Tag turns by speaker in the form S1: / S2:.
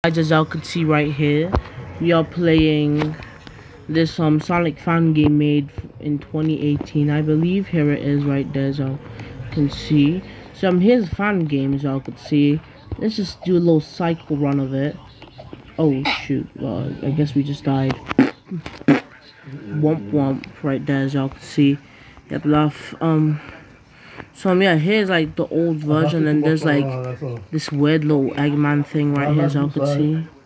S1: As y'all could see right here, we are playing this Sonic fan game made in 2018, I believe. Here it is right there, as y'all can see. So here's a fan game, as y'all could see. Let's just do a little cycle run of it. Oh shoot, well, I guess we just died. Womp womp right there, as y'all can see. Yep, laugh. So yeah, here's like the old version, and there's like this weird little Eggman thing right here, as y'all can see.